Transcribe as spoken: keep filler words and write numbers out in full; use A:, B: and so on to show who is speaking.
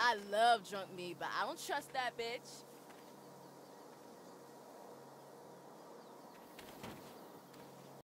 A: I love drunk me, but I don't trust that bitch.